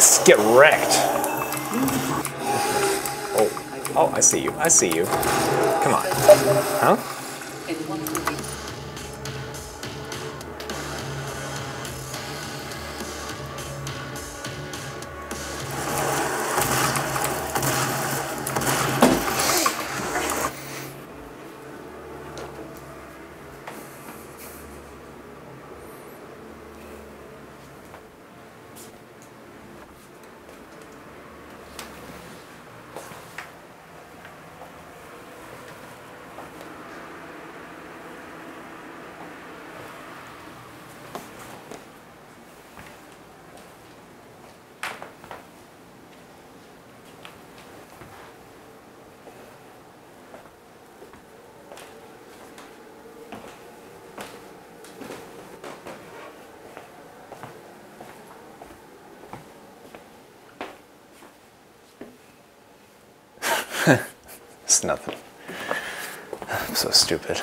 Yes! Get wrecked! Oh, I see you. I see you. Come on. Huh? It's nothing. I'm so stupid.